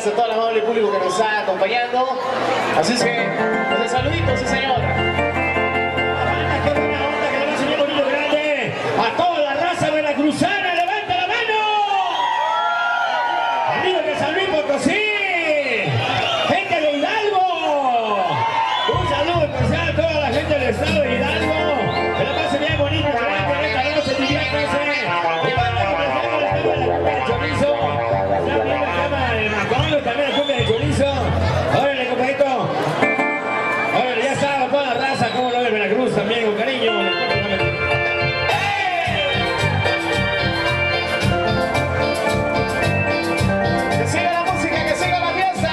gracias a todo el amable público que nos está acompañando. Así es que, pues, saluditos, sí señor. ¡Qué buena onda que le va a subir bonito grande! ¡A toda la raza veracruzana! ¡Levanta la mano! ¡Amigos de San Luis Potosí! ¡Gente de Hidalgo! Un saludo especial a toda la gente del estado de Hidalgo. Que la pase bien bonito, grande, en esta noche, diviértanse. Chorizo, también la cama de Macondo, también la cumbia de chorizo. Órale, compadrito. Órale, ya está, toda la raza, como lo ve Veracruz también, con cariño. Que siga la música, que siga la fiesta.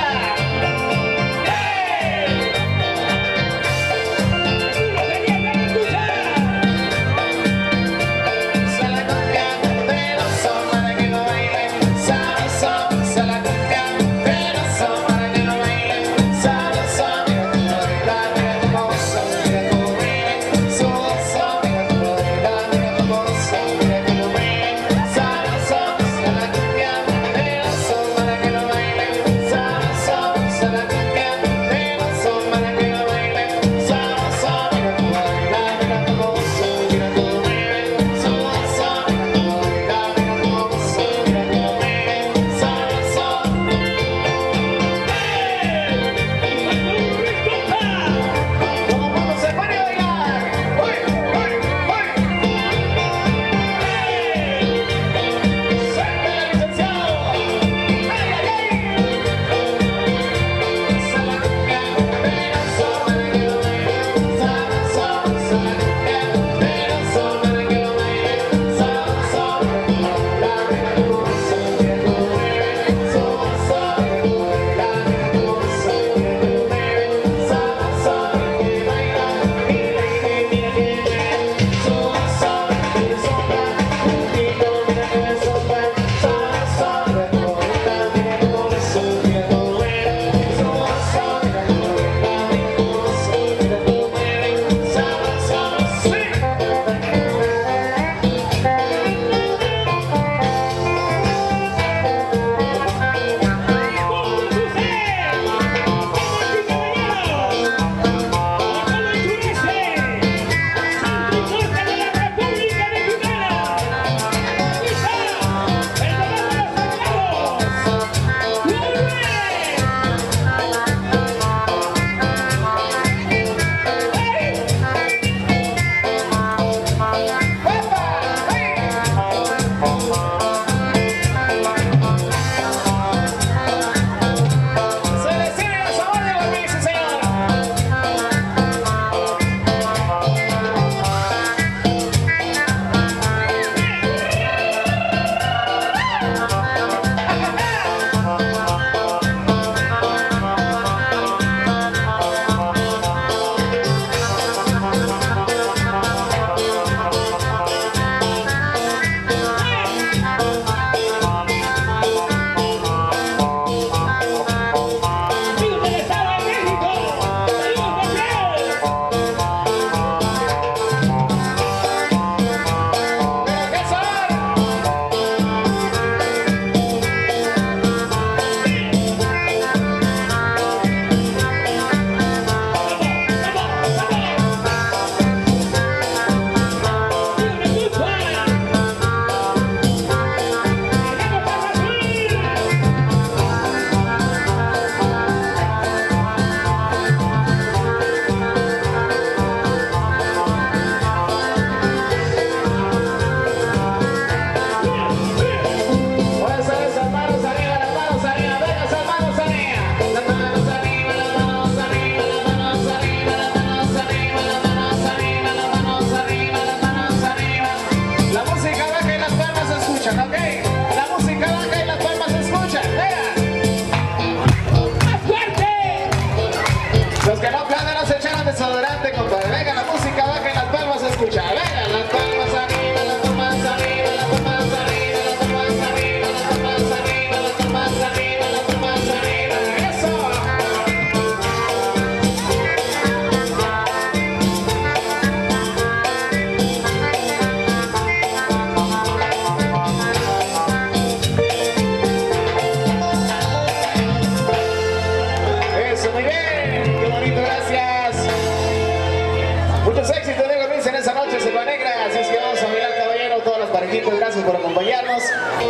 equipo, gracias por acompañarnos.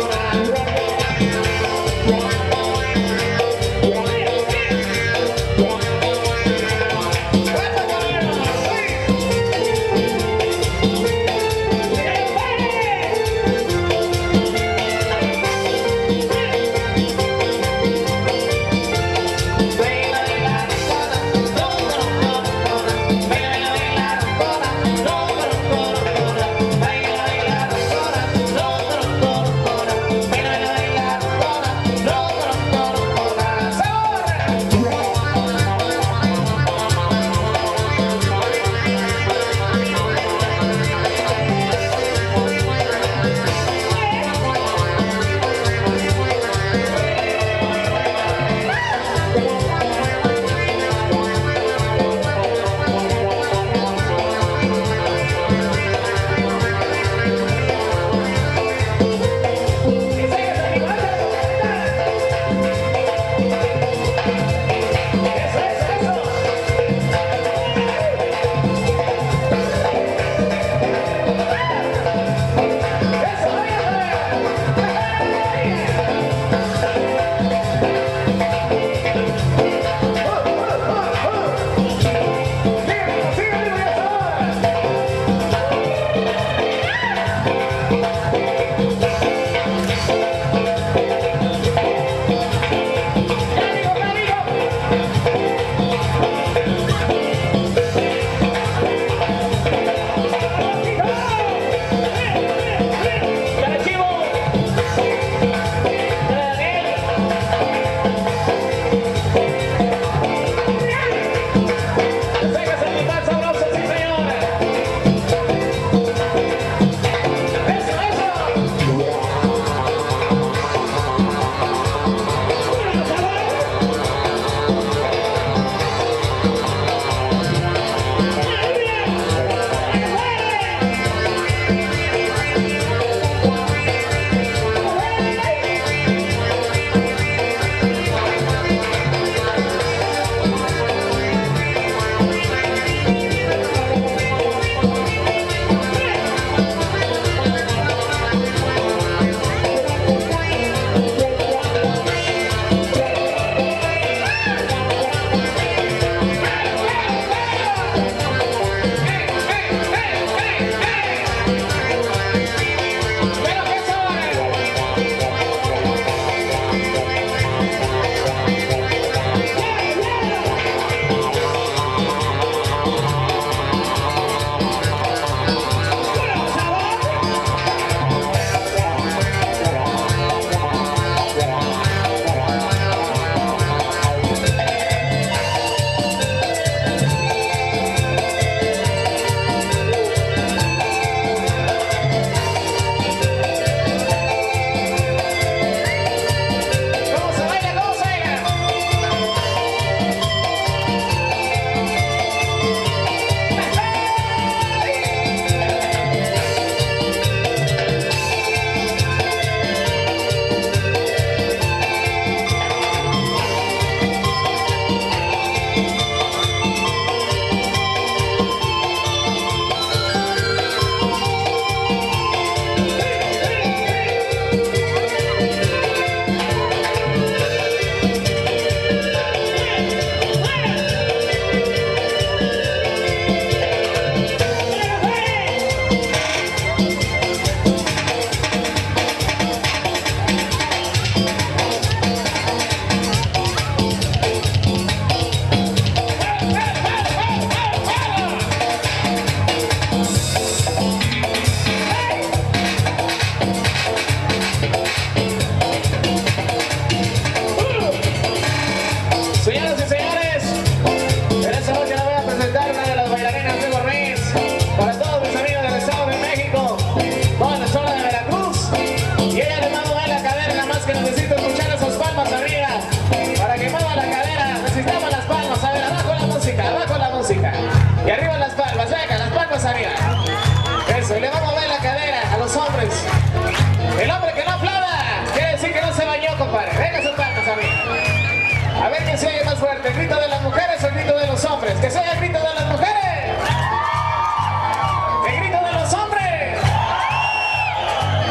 fuerte, el grito de las mujeres o el grito de los hombres. Que sea el grito de las mujeres. El grito de los hombres.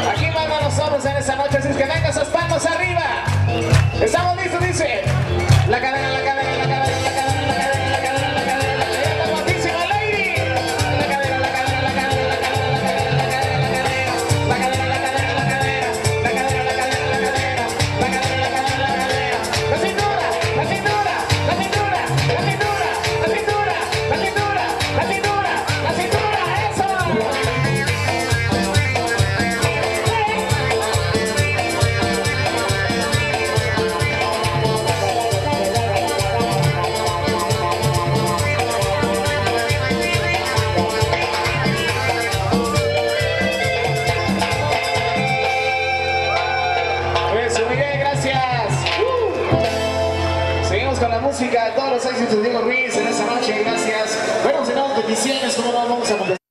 los éxitos de Diego Ruiz en esta noche, gracias. Bueno, si no, peticiones, ¿cómo no? Vamos a comenzar.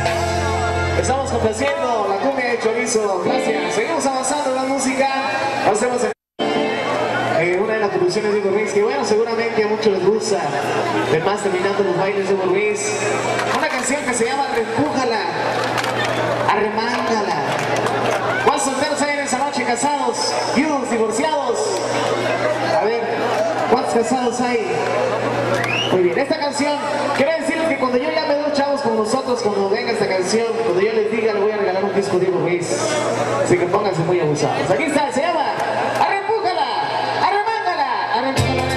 Estamos complaciendo la cumbia de chorizo. Gracias. Seguimos avanzando en la música. hacemos una de las producciones de Hugo Ruiz, que bueno, seguramente a muchos les gusta. Además, terminando los bailes de Hugo Ruiz, una canción que se llama Arrempújala, Arremángala. ¿Cuántos solteros hay en esa noche? ¿Casados? ¿Viudos? ¿Divorciados? A ver, ¿cuántos casados hay? Muy bien, esta canción, quiero decirles que cuando yo llame a dos chavos como nosotros, cuando venga esta canción, cuando yo les diga, le voy a regalar un disco de Hugo Ruiz. Así que pónganse muy abusados. Aquí está, se llama Arrempújala, Arremángala, Arrempújala.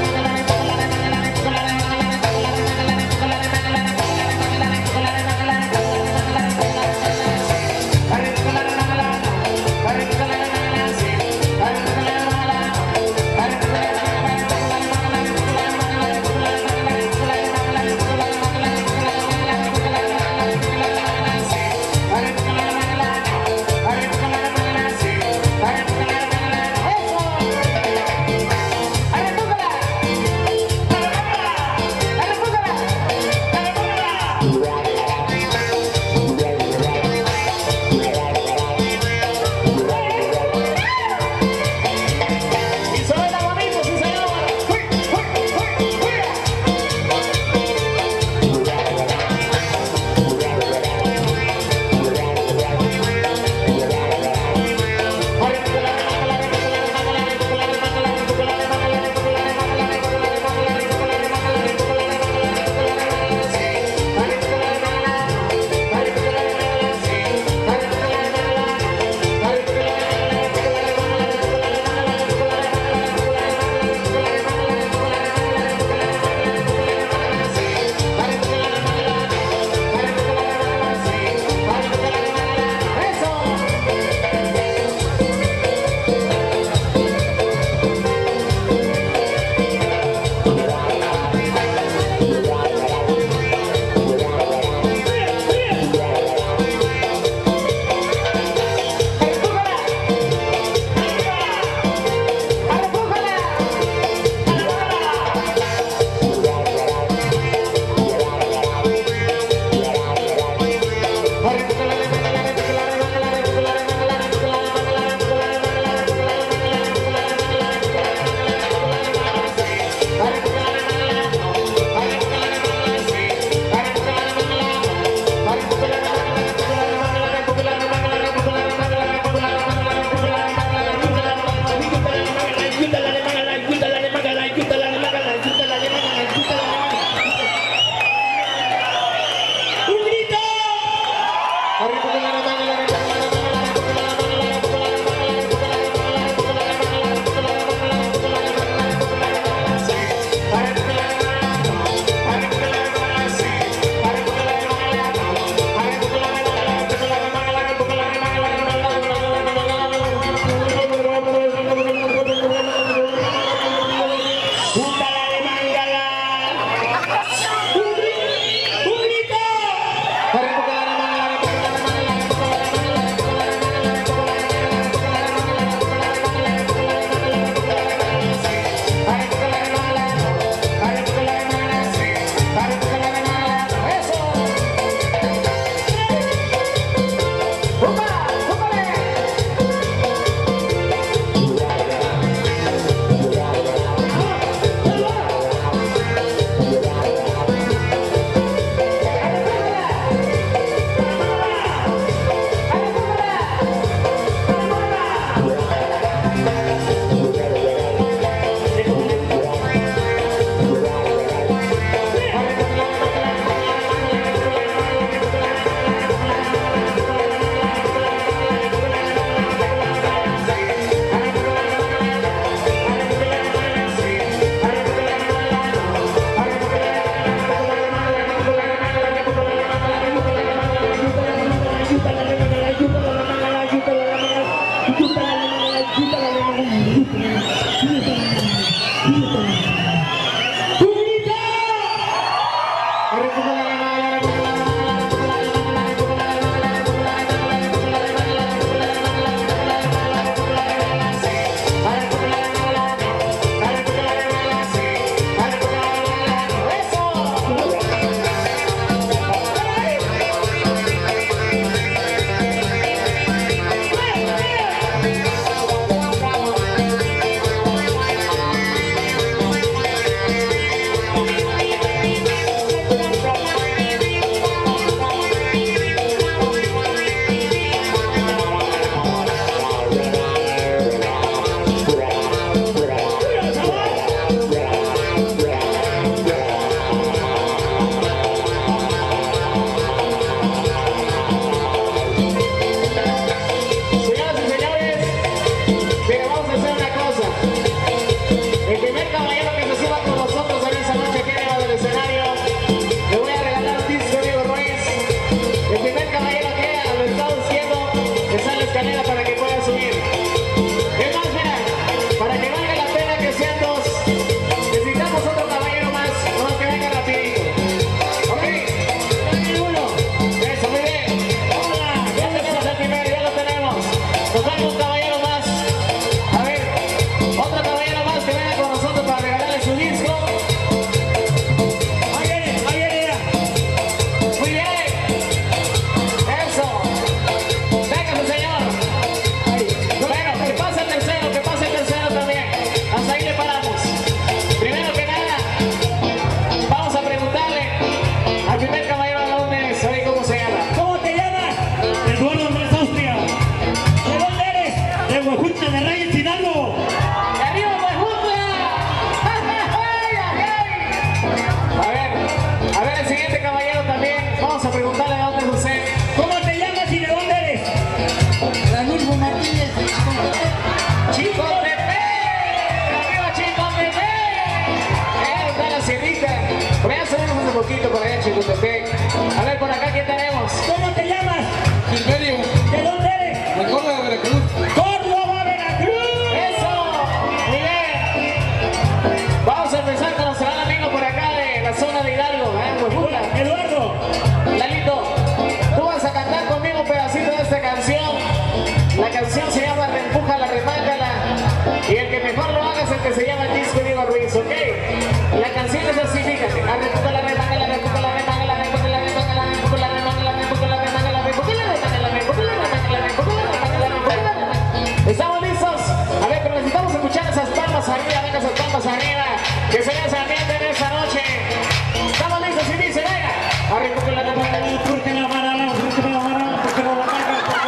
Chicotepec. A ver, por acá, ¿quién tenemos? ¿Cómo te llamas? Silverio, ¿De dónde eres? de Córdoba, Veracruz. ¡Córdoba, Veracruz! ¡Eso! Muy bien. Vamos a empezar con nuestro gran amigo por acá de la zona de Hidalgo, Huejutla. Eduardo. Lalito, tú vas a cantar conmigo un pedacito de esta canción. La canción se llama Reempújala, Remángala. Y el que mejor lo haga es el que se llama el disco Diego Ruiz, ¿ok? La canción es así, fíjate. Arrempújala, remángala, reempújala, remángala, reempújala, remángala, reempújala, remángala, reempújala, remángala, reempújala, remángala, reempújala, remángala, reempújala, remángala, reempújala. ¿Estamos listos? A ver, pero necesitamos escuchar esas palmas arriba, venga esas palmas arriba. Que se vea ese ambiente en esta noche. ¿Estamos listos? Y dice, venga. Arrempújala, remángala, porque la mano, porque la mano, porque la mano.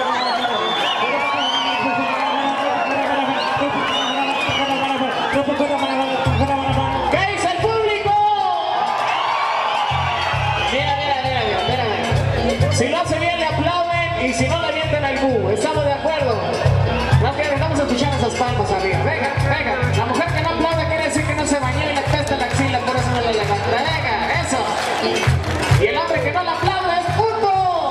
¿Qué dice el público? Mira, mira, mira. Si lo hace bien le aplauden y si no le avientan al bu. ¿Estamos de acuerdo? No que vamos a escuchar esas palmas arriba. Venga, venga. La mujer que no aplaude quiere decir que no se bañó y le pesta la axila, por eso no le levanta. Venga, eso. Y el hombre que no le aplaude es puto.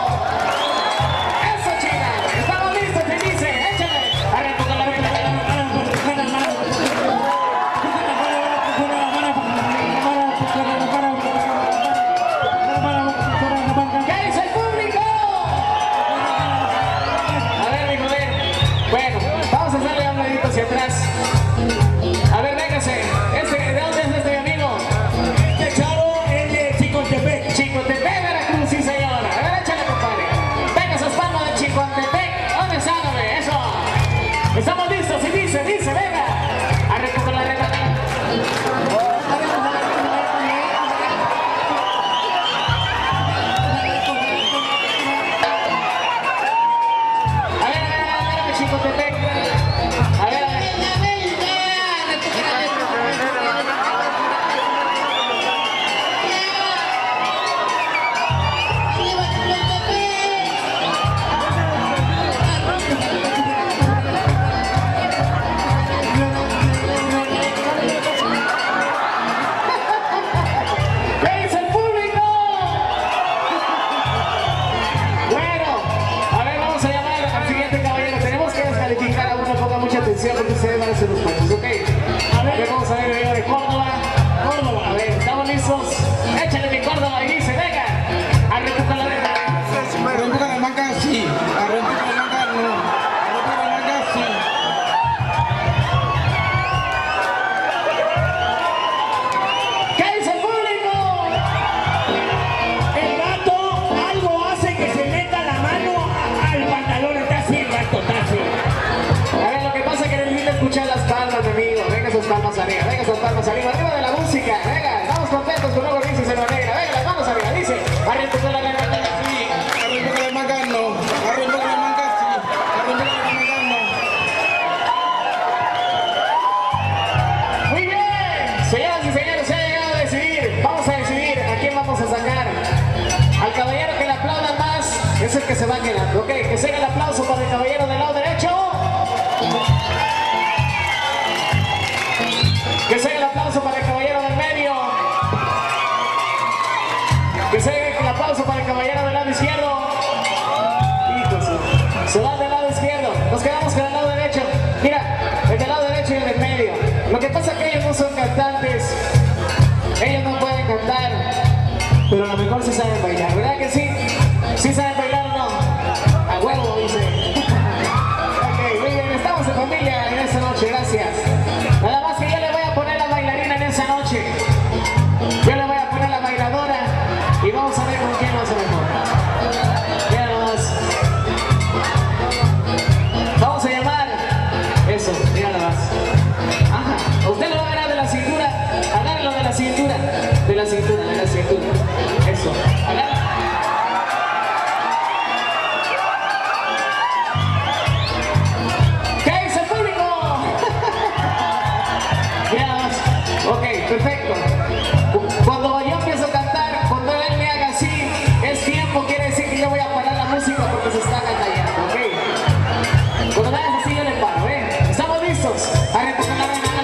Eso, chica. Estamos listos y dice, échale. Arrempújala, ¿qué dice el público? A ver, mi joven. Bueno, vamos a hacerle un ladito hacia atrás. A ver, véngase. ¿De dónde es este mi amigo? Este chavo es de Chicotepec. Chicotepec, Veracruz, sí señora. A ver, échale, compadre. Venga esas palmas de Chicotepec. ¿Dónde está, hombre? Eso. Estamos listos y dice, venga. A recoger la regla. A ver, Chicotepec. A ver. ¿Qué dice el público? Bueno, a ver, vamos a llamar al siguiente caballero. Tenemos que descalificar a uno, ponga mucha atención porque ustedes van a hacer los puntos, ¿ok? A ver, vamos a ver el video de Córdoba. Córdoba, a ver, ¿estamos listos? Échale mi Córdoba y dice, venga, a recoger la regla. Arrempújala, la manga, sí. Arrempújala, la manga, no. Arrempújala, la manga, sí. ¿Qué dice el público? El gato algo hace que se meta la mano al pantalón. Está así, el gato, está así. A ver, lo que pasa es que necesito escuchar las palmas, mi amigo. Venga esas palmas arriba, venga esas palmas arriba, arriba de la música. Venga, estamos contentos con Hugo Ruiz y Selva Negra. Venga, las manos arriba, dice. Arrempújala, la regla. Sí. Arrempújala, la manga, no. Arrempújala, la manga, sí. Arrempújala, la manga, no. Muy bien, señoras y señores, se ha llegado a decidir. Vamos a decidir a quién vamos a sacar. Al caballero que le aplaudan más es el que se va quedando. Ok, que sea el aplauso para el caballero del lado derecho. Que sea el aplauso para el caballero del medio. Que sea el aplauso para el caballero del lado izquierdo. Hijos, se va del lado izquierdo. Nos quedamos con el lado derecho. Mira, el del lado derecho y el del medio. Lo que pasa es que ellos no son cantantes. Ellos no pueden cantar. Pero a lo mejor sí saben bailar. ¿Verdad que sí? ¿Sí saben bailar o no? A huevo, dice. Ok, muy bien. Estamos en familia en esta noche. Gracias. Nada más que yo le voy a poner la bailarina en esa noche. Yo le voy a poner la bailadora. Y vamos a ver con quién lo hace mejor. Mira nomás. Vamos a llamar. Eso, mira nomás. Ajá. Usted lo va a agarrar de la cintura. Agárralo de la cintura. De la cintura, de la cintura. Eso. Agarra. ¿Qué dice el público? Mira nomás. Ok, perfecto. Cuando yo empiezo a cantar, cuando él me haga así, es tiempo, quiere decir que yo voy a parar la música porque se está callando, ¿ok? Cuando me hagas así, yo le paro, ¿eh? ¿Estamos listos? Arrempújala, la regla.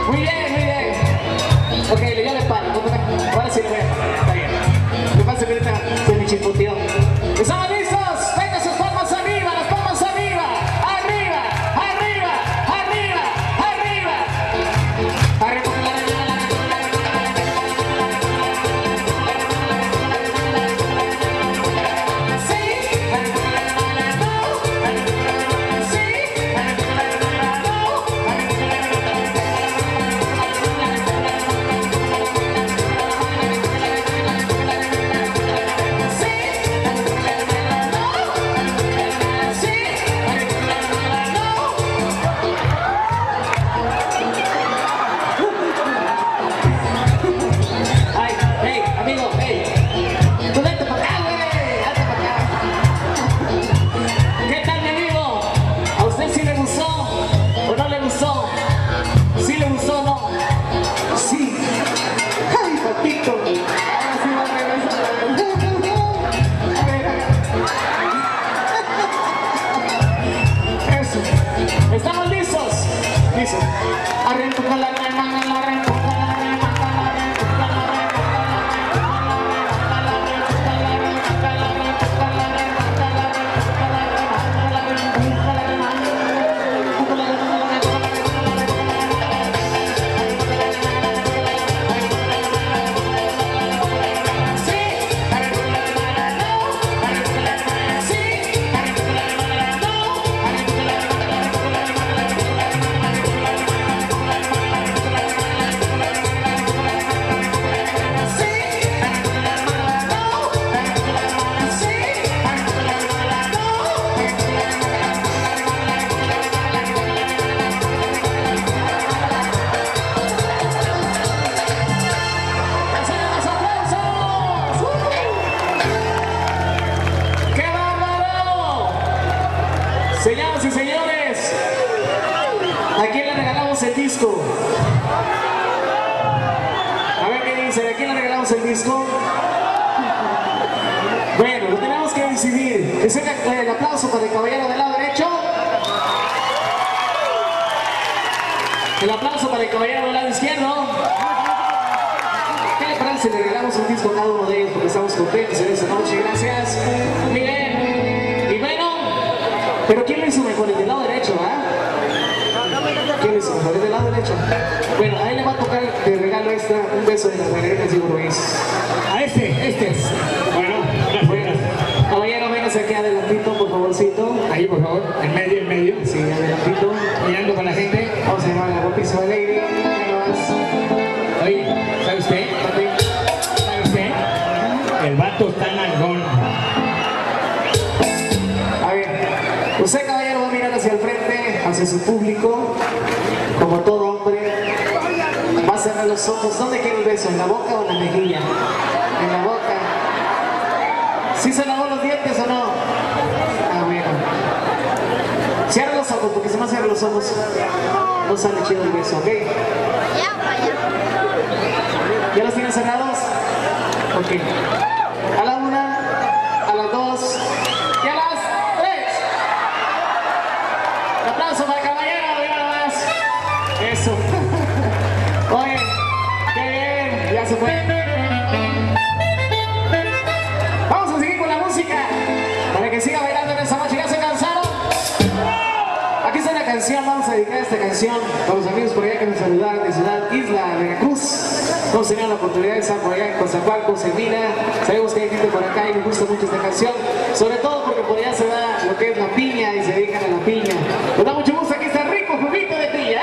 Muy bien, muy bien. Ok, yo le paro. Ahora sí le voy a parar. Está bien. Lo que pasa es que ahorita se me chispoteó. ¿Estamos listos? Venga sus palmas arriba, las palmas arriba. Arriba, arriba, arriba, arriba. Arriba. ¿Estamos listos? Listo. Arranco con la remanga, la remanga, la remanga, la remanga, señoras y señores, ¿a quién le regalamos el disco? A ver qué dicen, ¿a quién le regalamos el disco? Bueno, lo tenemos que decidir. ¿Es el aplauso para el caballero del lado derecho? El aplauso para el caballero del lado izquierdo. ¿Qué le parece si le regalamos un disco a cada uno de ellos? Porque estamos contentos en esta noche. Gracias. Muy bien. Y bueno, pero ¿quién lo hizo mejor? El del lado derecho, ¿quién lo hizo mejor? El del lado derecho. Bueno, a él le va a tocar de regalo extra un beso de las margaritas y burgués. A este es. Bueno, gracias. Caballero, véngase aquí adelantito, por favorcito. Ahí, por favor, en medio. Sí, adelantito. Mirando con la gente. Vamos a llamar a la guapísima Lady. Oye, ¿sabe usted? ¿Sabe usted? El vato está nalgón. A ver, usted, caballero, va a mirar hacia el frente, hacia su público, como todo hombre. Va a cerrar los ojos. ¿Dónde quiere el beso? ¿En la boca o en la mejilla? En la boca. ¿Sí se lavó los dientes o no? Ah, bueno. Cierra los ojos, porque si no cierra los ojos, no sale chido el beso, ¿ok? ¿Ya los tienes cerrados? Ok. A la una, a las dos y a las tres. Un aplauso para el caballero, mira nomás. Eso. Oye, qué bien, ya se fue. Vamos a seguir con la música para que siga bailando en esta noche. ¿Ya se cansaron? Aquí está la canción, vamos a dedicar esta canción a los amigos por allá que nos saludaron de Ciudad Isla, Veracruz. Hemos tenido la oportunidad de estar por allá en Coatzacoalcos, en Mina. Sabemos que hay gente por acá y nos gusta mucho esta canción, sobre todo porque por allá se da lo que es la piña y se dedican a la piña. Nos da mucho gusto, aquí está rico juguito de piña.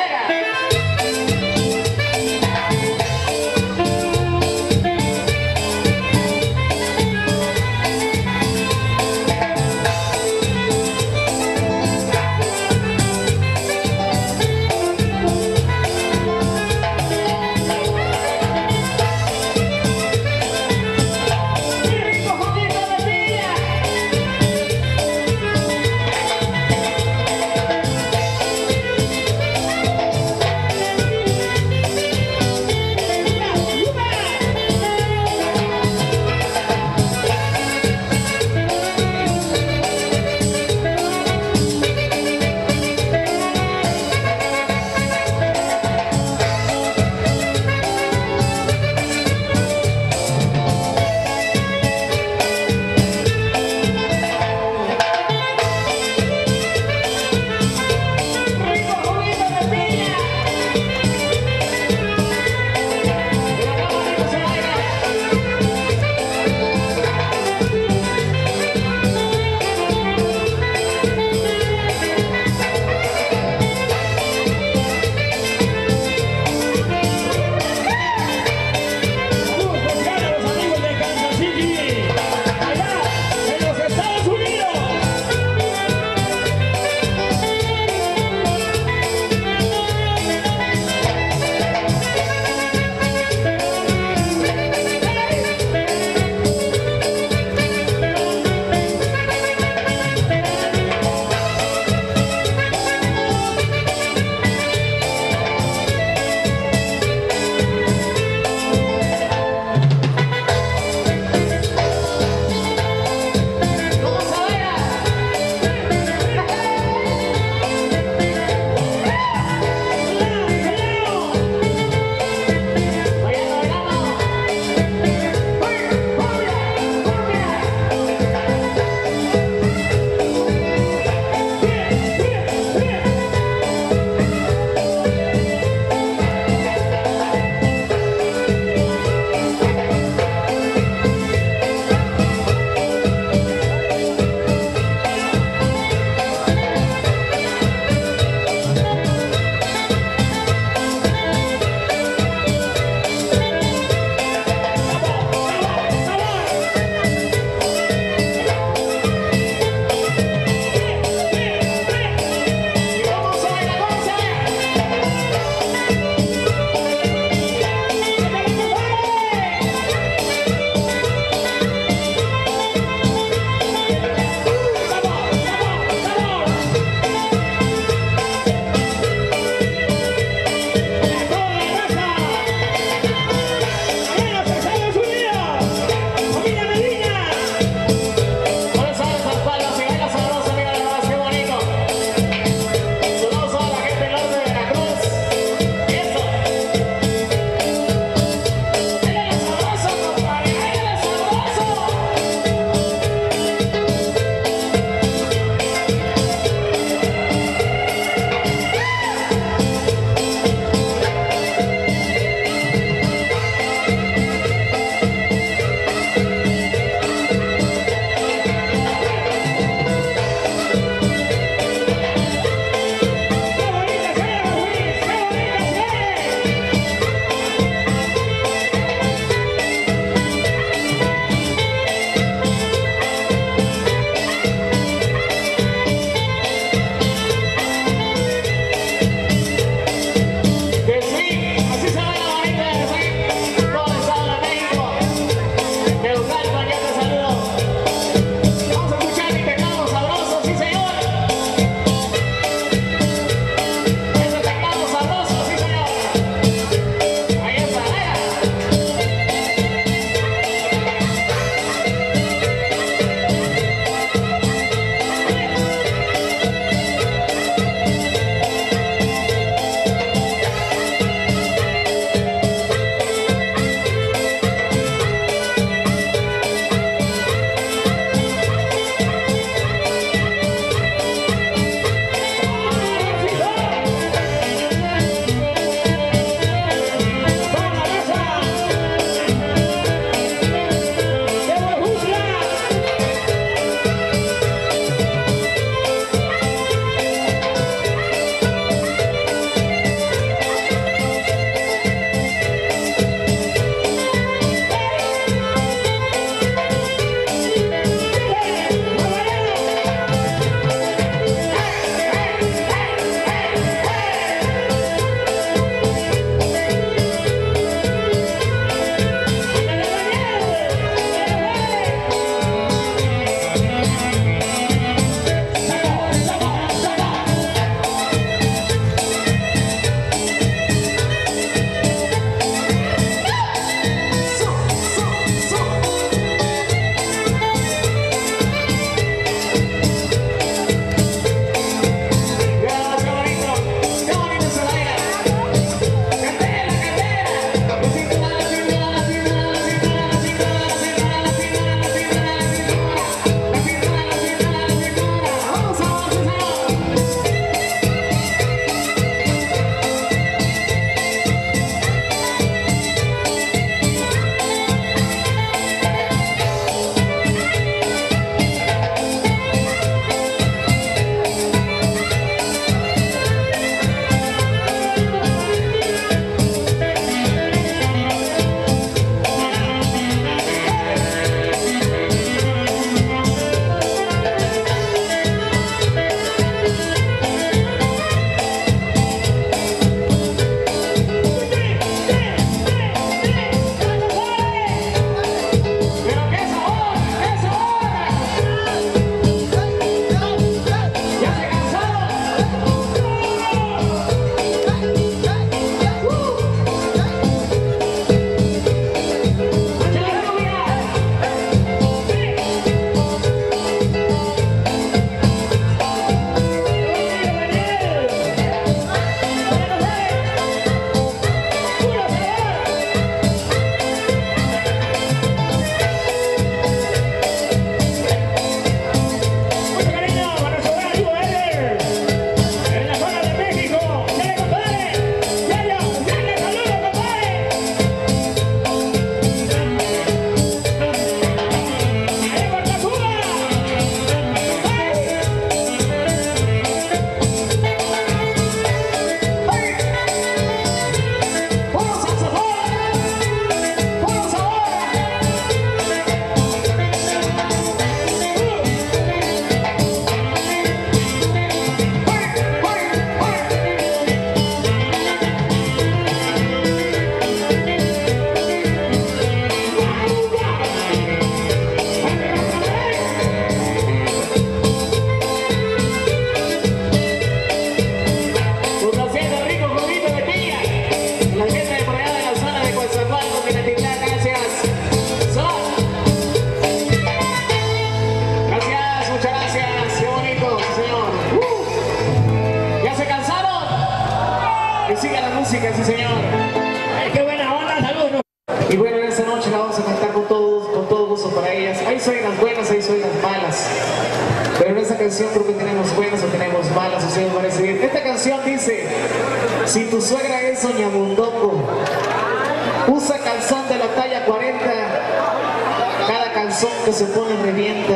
señor. Ay, qué buena onda, saludos. Y bueno, en esta noche la vamos a cantar con todo gusto para ellas. Hay suegras buenas, hay suegras malas. Pero en esta canción creo que tenemos buenas o tenemos malas, si les parece bien. Esta canción dice: si tu suegra es Doña Mundoco, usa calzón de la talla 40, cada calzón que se pone revienta.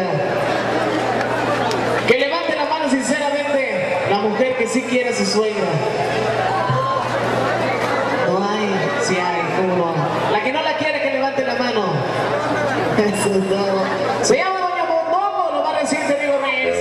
Que levante la mano sinceramente la mujer que sí quiere a su suegra. No hay, sí hay, cómo no. La que no la quiere, que levante la mano. Eso es todo. Se llama Doña Mundoco, lo más reciente, digo Reyes.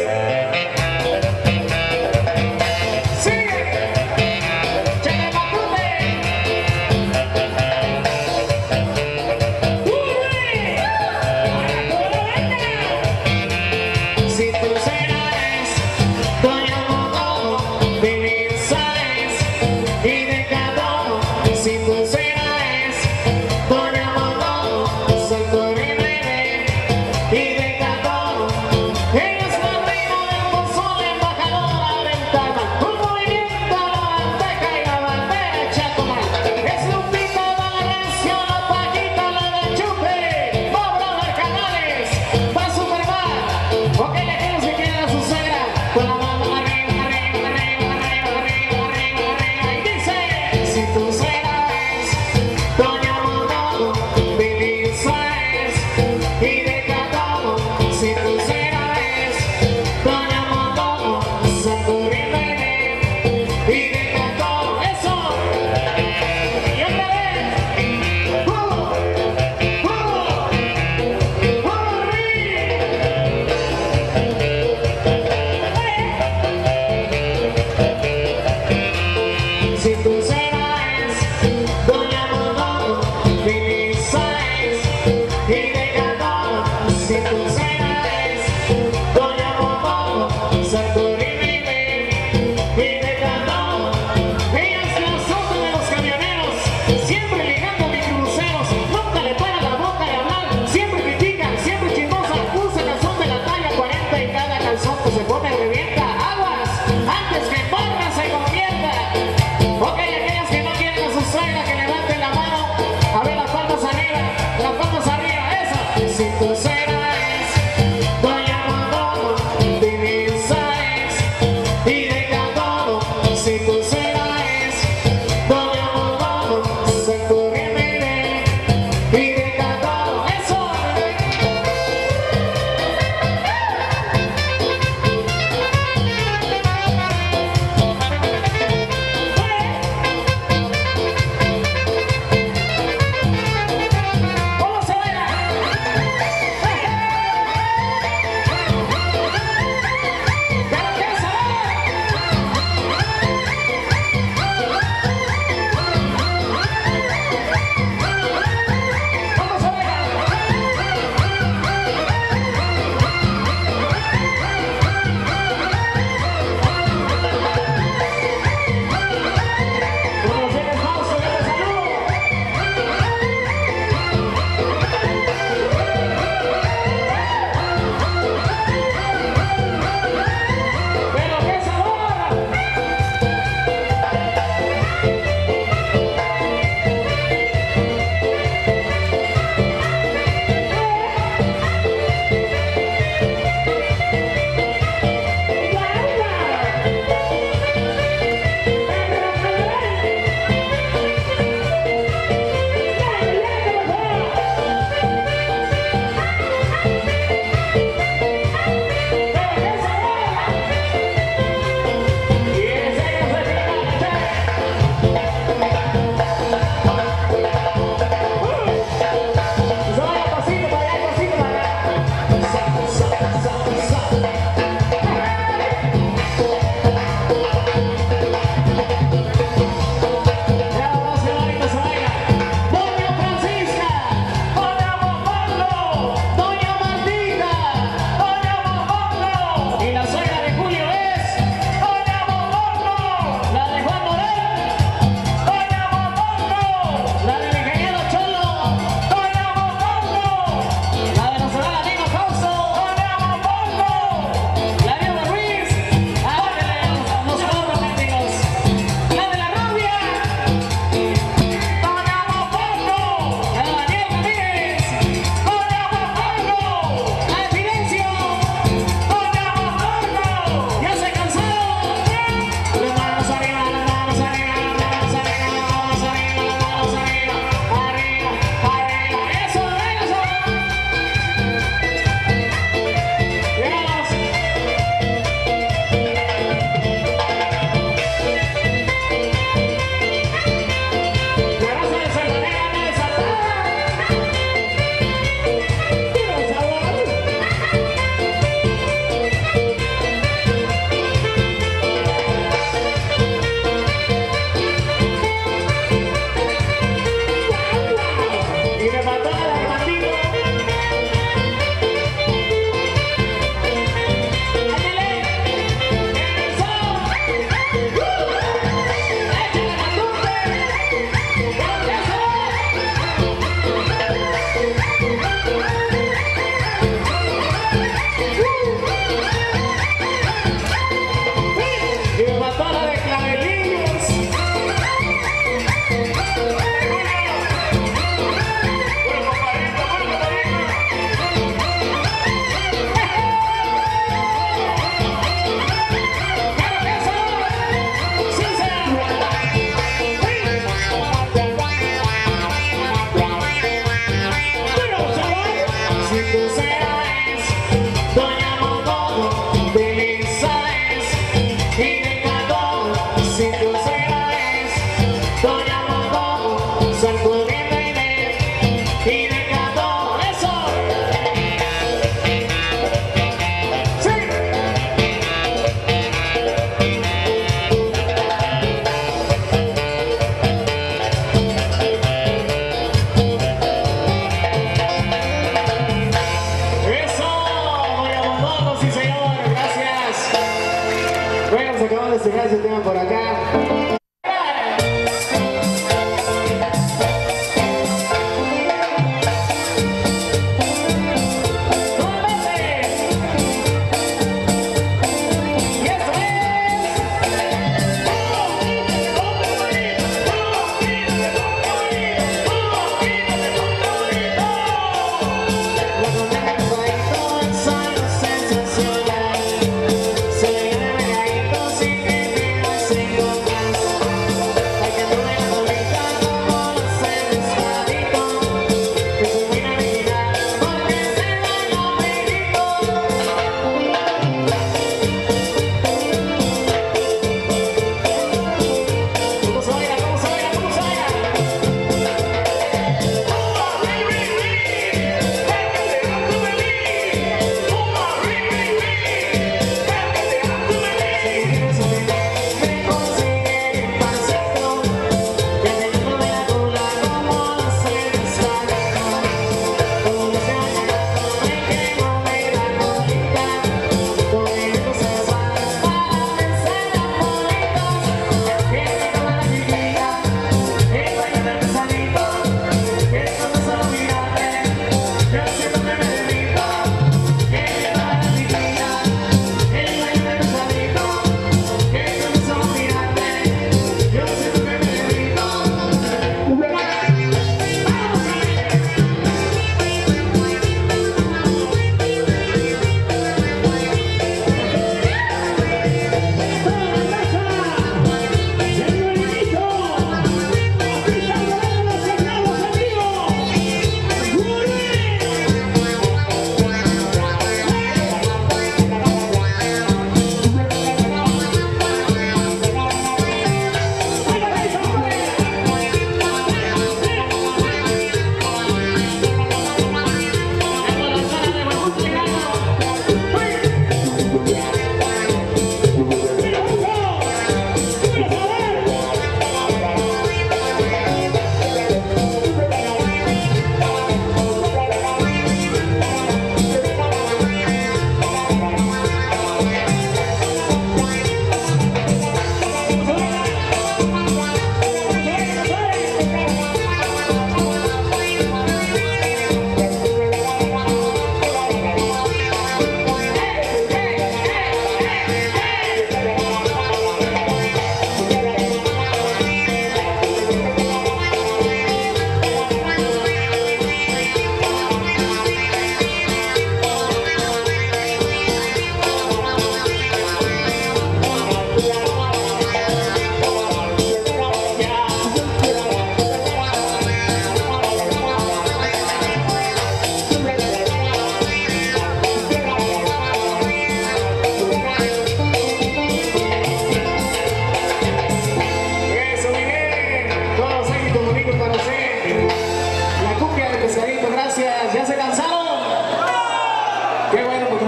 Si tu suegra es Doña Mundoco,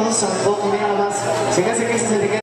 rosa un poco, mira nada más. Se me hace que ese es el de que...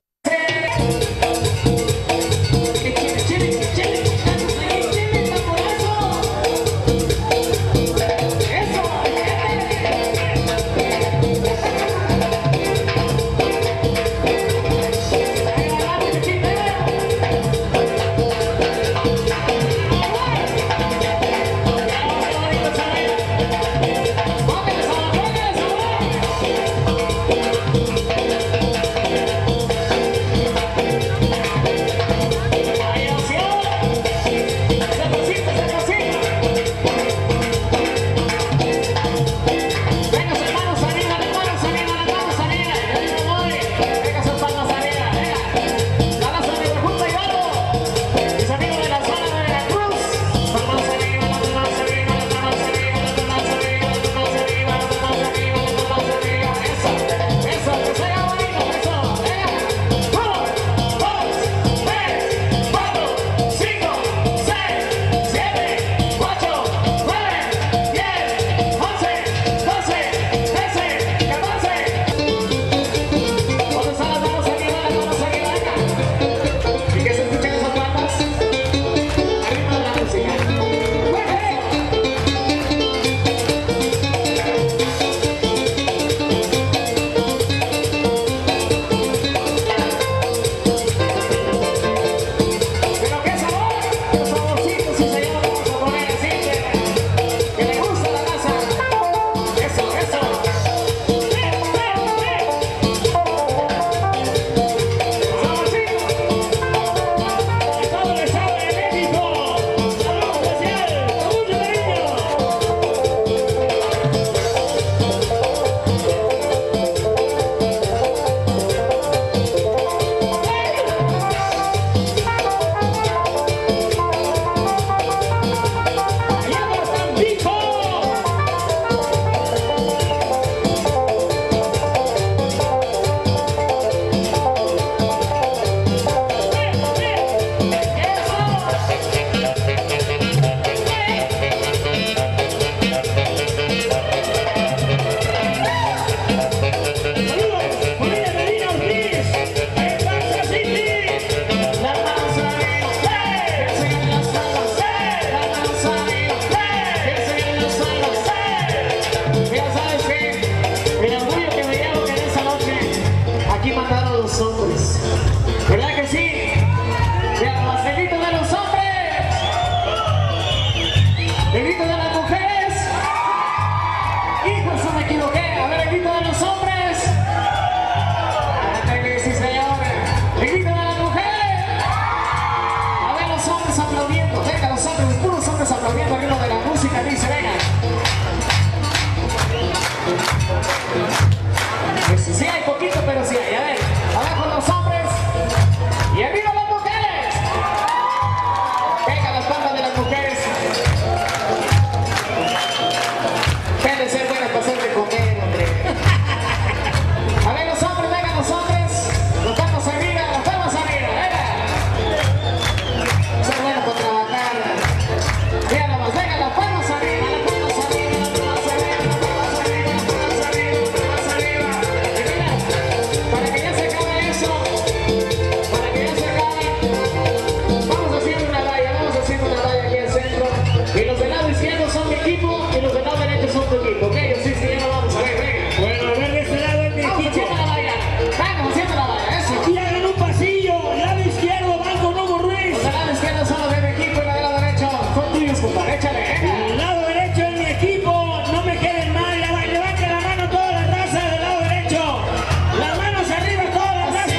Aplaudiendo al ritmo de la música, dice, venga. Pues sí hay poquito, pero sí hay. A ver, abajo los hombres y arriba las mujeres. Venga las palmas de las mujeres. Deben de ser buenas para hacer de comer, hombre. A ver los hombres, venga los hombres. Los palmas arriba, venga. Son buenos para trabajar. Venga nomás, venga las palmas arriba, las palmas arriba, las palmas arriba, las palmas arriba, las palmas arriba, las palmas arriba. Y mira, para que ya se acabe eso, para que ya se acabe, vamos haciendo una raya aquí al centro. Y los del lado izquierdo son mi equipo y los del lado derecho son tu equipo, ¿ok? Sí, ya lo vamos a ver, venga. Bueno, a ver de este lado es mi Vamos equipo. haciendo la raya, vamos haciendo la raya, eso. Aquí hagan un pasillo, lado izquierdo, Banco Nuevo Ruiz. Los del lado izquierdo son los de mi equipo y los del lado derecho son tuyos, compadre, échale, venga. El lado derecho es mi equipo, no me queden mal, levanten la mano toda la raza del lado derecho. Las manos arriba toda la raza.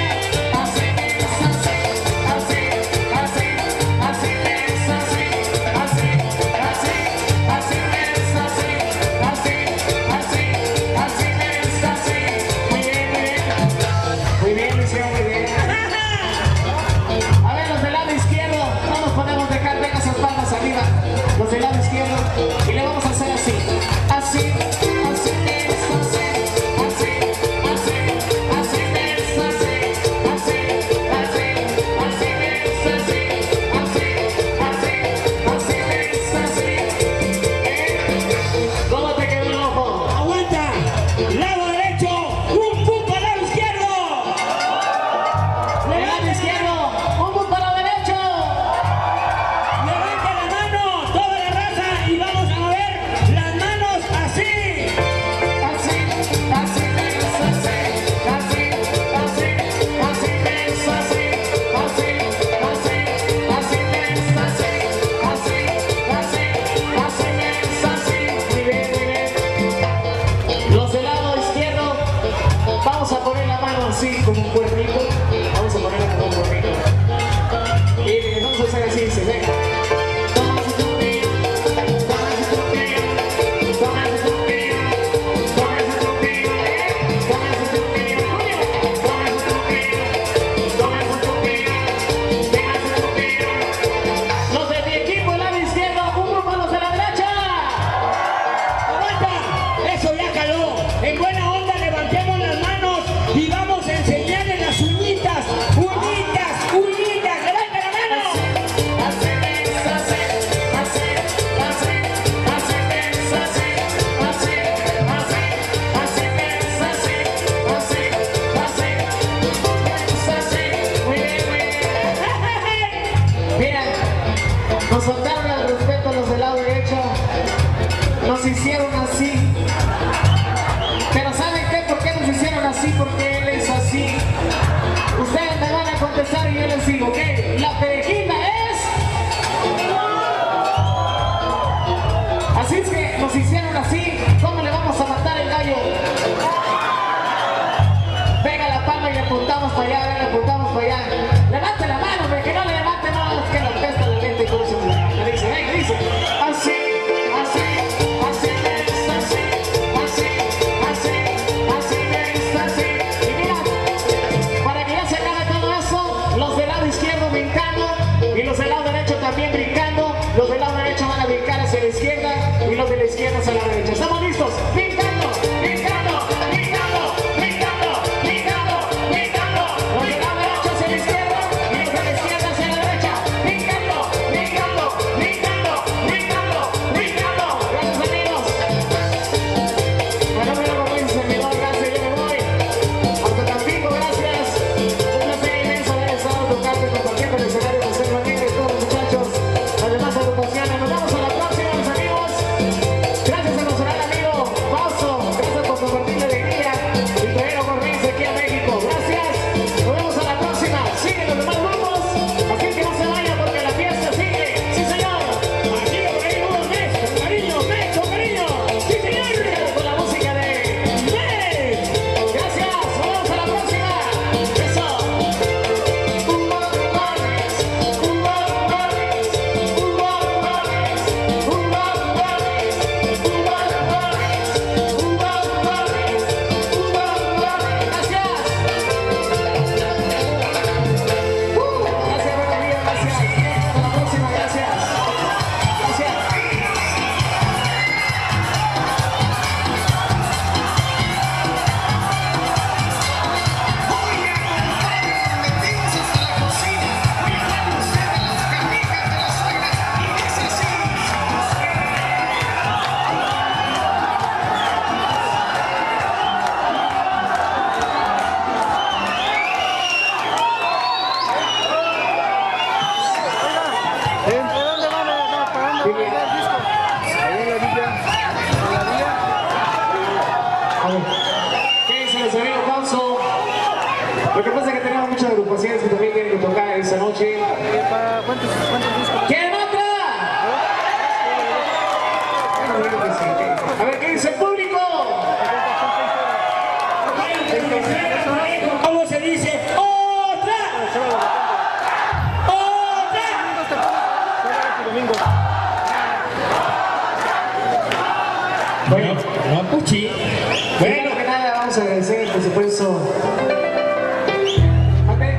Muy bien, muy bien. A ver, los del lado izquierdo, no nos podemos dejar, venga esas palmas arriba. Los del lado izquierdo, y le vamos a hacer así. Así. ¿Cómo te quedó el ojo? Aguanta, lado derecho, un pupa nos hicieron así. Pero ¿saben qué? ¿Por qué nos hicieron así? Porque él es así. Ustedes me van a contestar y yo les digo, ¿ok? La perejita es... Así es que nos hicieron así. ¿Cómo le vamos a matar el gallo? Pega la palma y le apuntamos para allá, le apuntamos para allá. Levante la mano, porque no le levante más que la pesta de lente con eso. Le dice, venga, dice. Así, así, así es, así, así, así, así es, así. Y mira, para que ya se acabe todo eso, los del lado izquierdo brincando y los del lado derecho también brincando. Los del lado derecho van a brincar hacia la izquierda y los de la izquierda hacia la derecha. ¿Estamos listos? Brincando, brincando, brincando, brincando, brincando, brincando. Los del lado derecho hacia la izquierda y los de la izquierda hacia la derecha. Brincando, brincando, brincando, brincando, brincando. Gracias, amigos. Bueno, me lo comí, servidor, gracias, yo me voy. Hasta Tampico, gracias. Un placer inmenso haber estado tocando y compartiendo el escenario con Sergio Aguirre y todos los muchachos. Las demás agrupaciones. Nos vemos a la próxima, mis amigos. Gracias a nuestro gran amigo Fausto. Gracias por compartir la alegría y traer a Corrientes aquí a México. Gracias. Nos vemos a la próxima. Siguen los demás grupos. Así que no se vayan porque la fiesta sigue. Sí, señor. Así que por ahí vamos, Mex, con cariño, Mex, con cariño. Sí, señor. Con la música de Mex. Gracias. Nos vemos a la próxima. Eso. ¿De dónde van a para dónde va el disco? Ahí en la villa. ¿En la villa? ¿Qué dice nuestro amigo Fausto? Lo que pasa es que tenemos muchas agrupaciones que también quieren tocar esta noche. ¿Cuántos discos? ¿Quién otra? A ver, ¿qué dice el público? ¿Cómo se dice? ¡Otra! ¡Otra! Domingo. Bueno, no, puchi. Bueno, que nada, vamos a agradecer, por supuesto. Mate.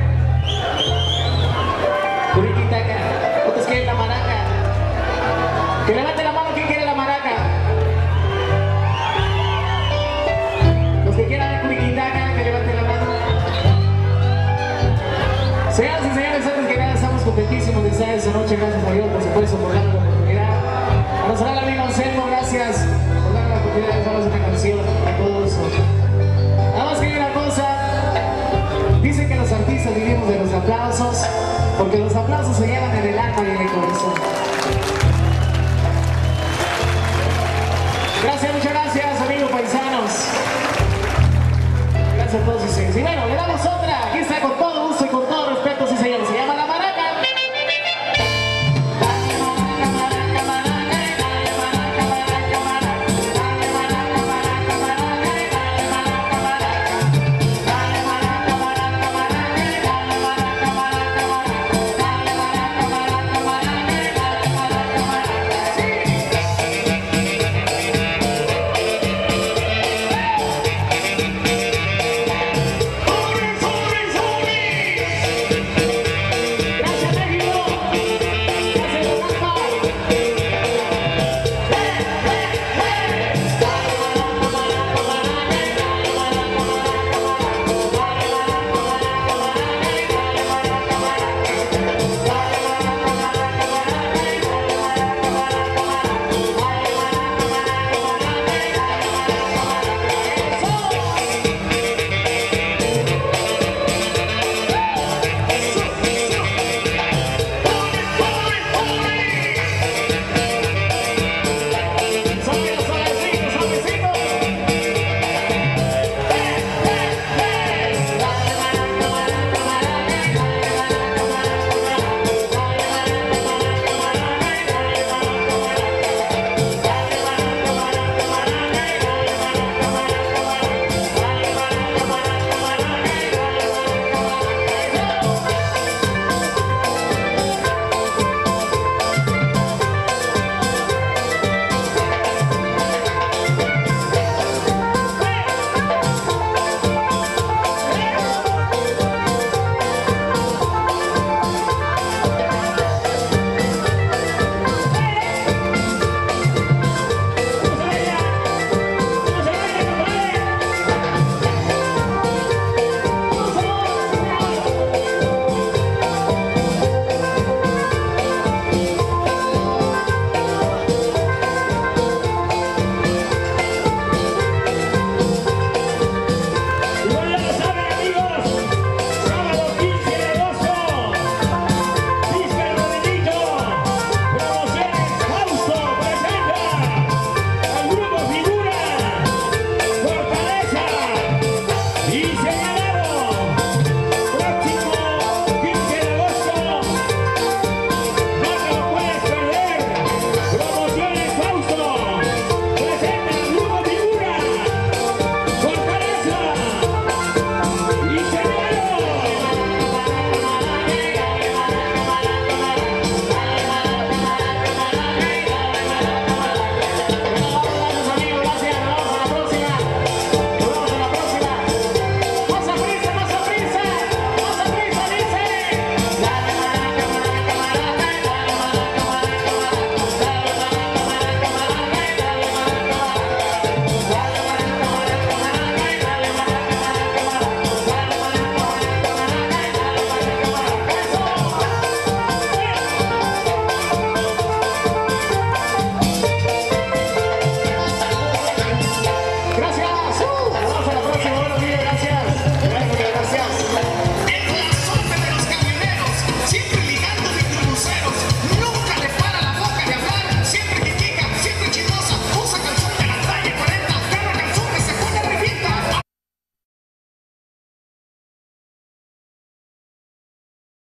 Curiquitaca. ¿Otros quieren la maraca? Que levante la mano, ¿quién quiere la maraca? Los que quieran la curiquitaca, que levanten la mano. Señoras y señores, antes que nada, estamos contentísimos de estar esta noche. Gracias a Dios, por supuesto, por darnos la oportunidad. A nuestro gran amigo Anselmo, gracias por darnos la oportunidad de darnos esta canción y todo eso. Nada más que hay una cosa. Dicen que los artistas vivimos de los aplausos, porque los aplausos se llevan en el alma y en el corazón. Gracias, muchas gracias, amigos paisanos. Gracias a todos ustedes. Y bueno, le damos otra. Aquí está con todo.